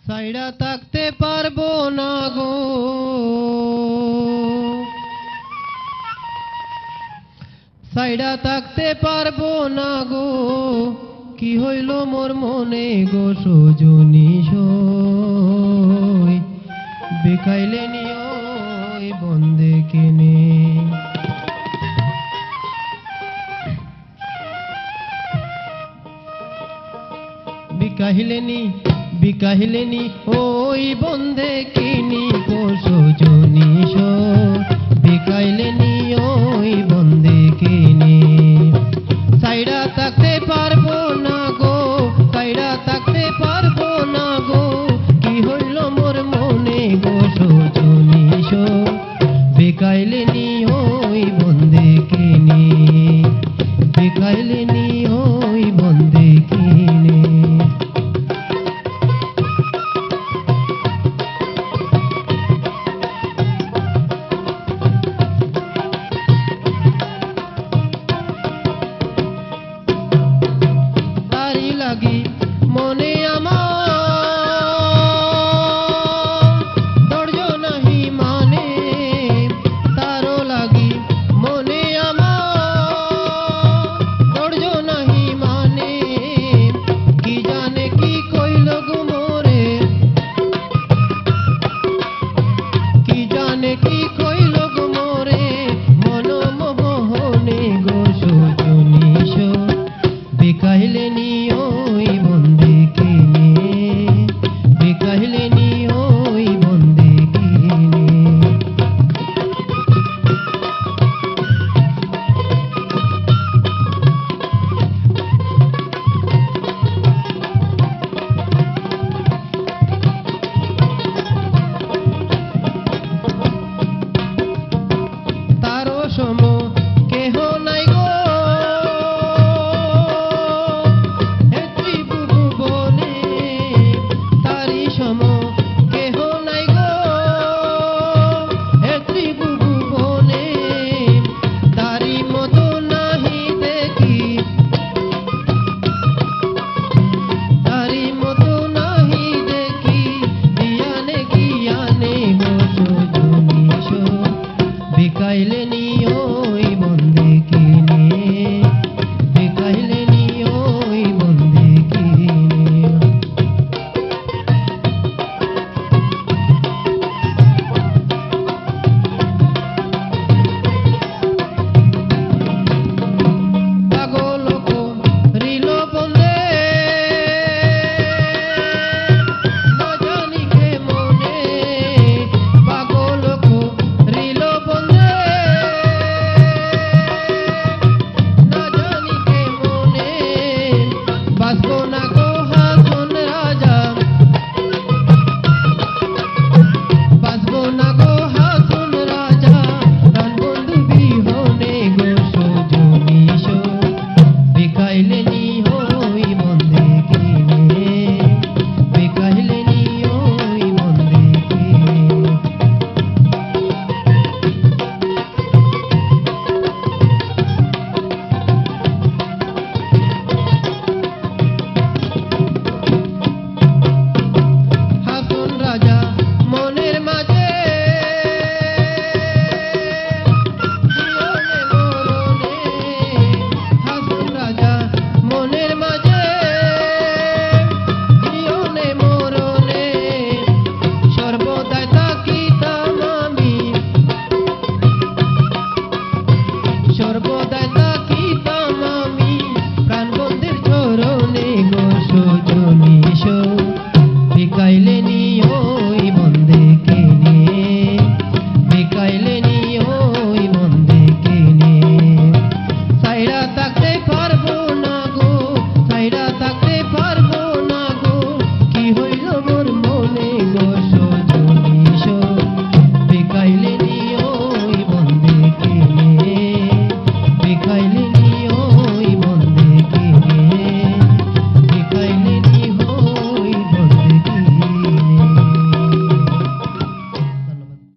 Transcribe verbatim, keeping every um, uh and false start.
সাইডা থাকতে পারবো না গো, সাইডা থাকতে পারবো না গো, কি হইল মোর মনে গো সজনী সই, বেকাইলে নিও বন্দে কেনে। বিকাহিলেনি বিকাহিলেনি ওই বন্দে কিনি গো সজনী সই, বিকাইলেনি ওই বন্দে কিনি। সাইডা থাকতে পারবো না গো, সাইডা থাকতে পারবো না গো, কি হইল মোর মনে গো সজনী সই, বিকাইলেনি ওই বন্দে কিনি, বিকাইলেনি ওই বন্দে কিনি। মনে আমার ধৈর্য নাহি মানে, তারও লাগি মনে আমার ধৈর্য নাহি মানে, কি জানে কি কইল গো মোরে, কি জানে কি কইল গো মোরে, মনমোহনে গো সজনী সই, বিকাইলেনি ওই বন্দে কিনে, বিকাইলেনি ওই বন্দে কিনে। তারও সম কেহ নাই গো, বিকাইলেনি ওই বন্দে কিনে, বিকাইলেনি ওই বন্দে কিনে। পাগল করিল বন্দে না জানি কে মনে, পাগল করিল বন্দে না জানি কে মনে, বাঁচবো না গো হাসন রাজা, বাঁচবো না গো হাসন রাজা, প্রাণ বন্ধু বিহনে গো সজনী সই, বিকাইলেনি ওই বন্দে কিনে, বিকাইলেনি ওই বন্দে কিনে। হাসন রাজা মনের মাঝে জীবনে মরণে, হাসন রাজা মনের মাঝে জীবনে মরণে, সর্বদাই থাকিতাম আমি, সর্বদাই থাকিতাম আমি, প্রাণ বন্ধের চরণে গো সজনী।